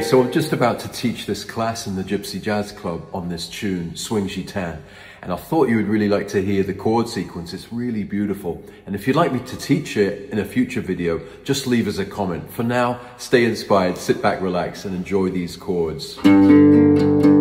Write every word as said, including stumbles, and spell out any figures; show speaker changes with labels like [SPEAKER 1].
[SPEAKER 1] so I'm just about to teach this class in the Gypsy Jazz Club on this tune, Swing Gitane. And I thought you would really like to hear the chord sequence. It's really beautiful. And if you'd like me to teach it in a future video, just leave us a comment. For now, stay inspired, sit back, relax, and enjoy these chords.